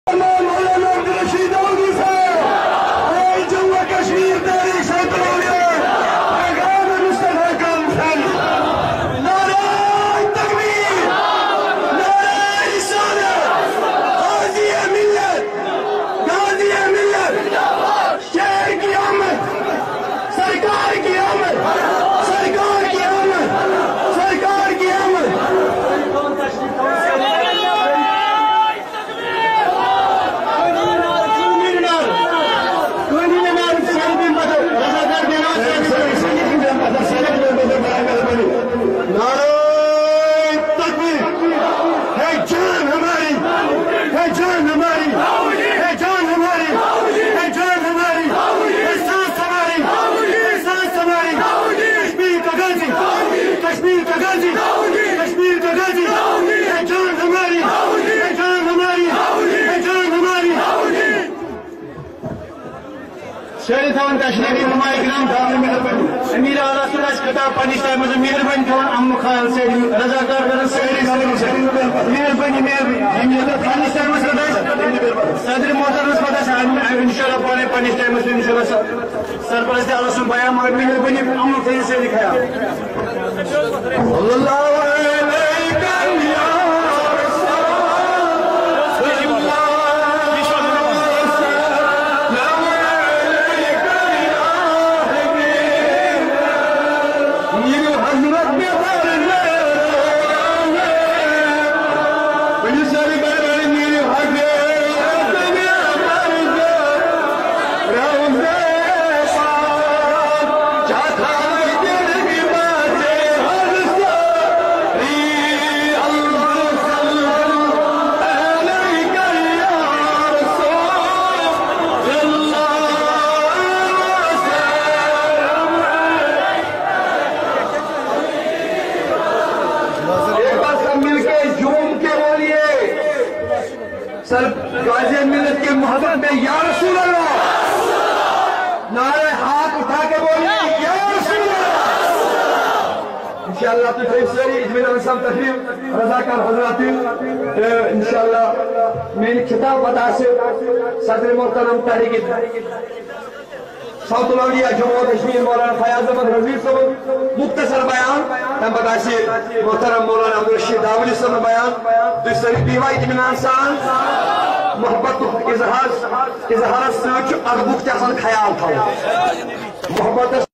صدر محترم انشاءاللہ پانے پنس ٹائمس انشاءاللہ سرپرست اللہ سن بیان مگر مہربانی عمل تھین سے دکھایا اللہ غازی ملت کے محبت میں یا رسول اللہ نعرہ ہاتھ اٹھا کے بولیے یا رسول اللہ انشاءاللہ تقریب سری اجمیر رسم تقریب رضاکار حضرات انشاءاللہ میں نے خطاب بتا سے صدر محترم تحریک ساؤتھ الاولیاء جموں کشمیر مولانا فیاض احمد رضوی صاحب مختصر بیان تم بتا سے محترم مولانا عبدالرشید داولی صاحب بیان دوسری بیوہ اطمینان سان محبت اظہار سوچ اغبوک تحسن خیال تھا محبت